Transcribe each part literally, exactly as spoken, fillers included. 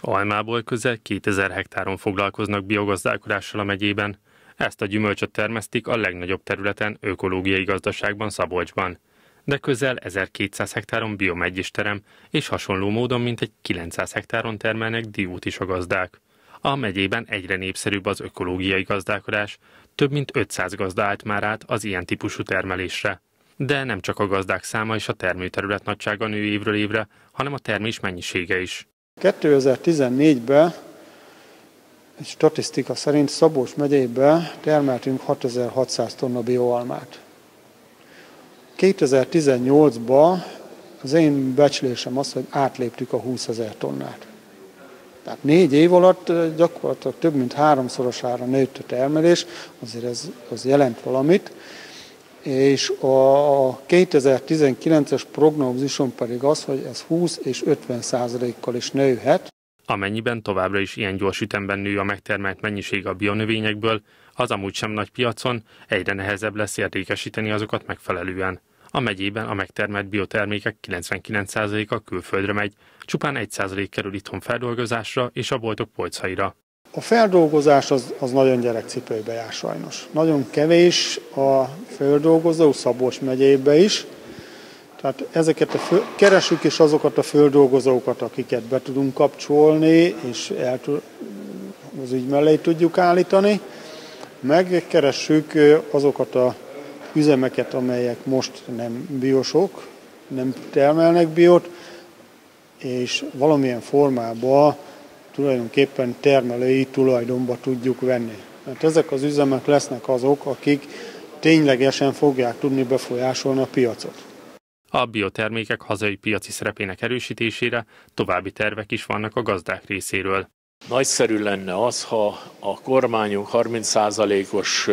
Almából közel kétezer hektáron foglalkoznak biogazdálkodással a megyében. Ezt a gyümölcsöt termesztik a legnagyobb területen ökológiai gazdaságban, Szabolcsban. De közel ezerkétszáz hektáron biomegy is terem, és hasonló módon mintegy kilencszáz hektáron termelnek diót is a gazdák. A megyében egyre népszerűbb az ökológiai gazdálkodás, több mint ötszáz gazda állt már át az ilyen típusú termelésre. De nem csak a gazdák száma és a termőterület nagysága nő évről évre, hanem a termés mennyisége is. kétezer-tizennégyben egy statisztika szerint Szabolcs megyében termeltünk hatezer-hatszáz tonna bioalmát. kétezer-tizennyolcban az én becslésem az, hogy átléptük a húszezer tonnát. Tehát négy év alatt gyakorlatilag több mint háromszorosára nőtt a termelés, azért ez az jelent valamit. És a kétezer-tizenkilences prognózisom pedig az, hogy ez húsz és ötven százalékkal is nőhet. Amennyiben továbbra is ilyen gyors ütemben nő a megtermelt mennyiség a bionövényekből, az amúgy sem nagy piacon egyre nehezebb lesz értékesíteni azokat megfelelően. A megyében a megtermelt biotermékek kilencvenkilenc százaléka külföldre megy, csupán egy százalék kerül itthon feldolgozásra és a boltok polcaira. A feldolgozás az, az nagyon gyerekcipőbe jár sajnos. Nagyon kevés a földolgozó Szabolcs megyébe is. Tehát ezeket a föl, keresünk is azokat a földolgozókat, akiket be tudunk kapcsolni, és el, az ügy mellé tudjuk állítani. Megkeressük azokat a üzemeket, amelyek most nem biosok, nem termelnek biót, és valamilyen formában tulajdonképpen termelői tulajdonba tudjuk venni. Mert ezek az üzemek lesznek azok, akik ténylegesen fogják tudni befolyásolni a piacot. A biotermékek hazai piaci szerepének erősítésére további tervek is vannak a gazdák részéről. Nagyszerű lenne az, ha a kormányunk harminc százalékos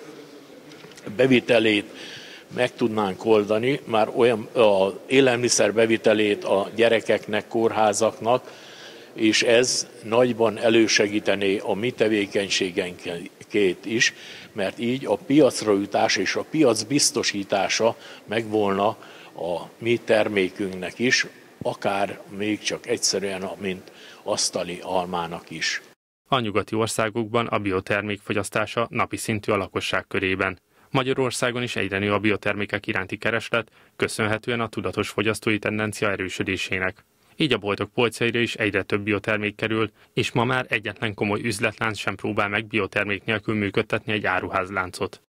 bevitelét meg tudnánk oldani, már olyan az élelmiszer bevitelét a gyerekeknek, kórházaknak, és ez nagyban elősegítené a mi tevékenységenkét is, mert így a piacra jutás és a piac biztosítása megvolna a mi termékünknek is, akár még csak egyszerűen, mint asztali almának is. A nyugati országokban a biotermék fogyasztása napi szintű a lakosság körében. Magyarországon is egyre nő a biotermékek iránti kereslet, köszönhetően a tudatos fogyasztói tendencia erősödésének. Így a boltok polcaira is egyre több biotermék kerül, és ma már egyetlen komoly üzletlánc sem próbál meg biotermék nélkül működtetni egy áruházláncot.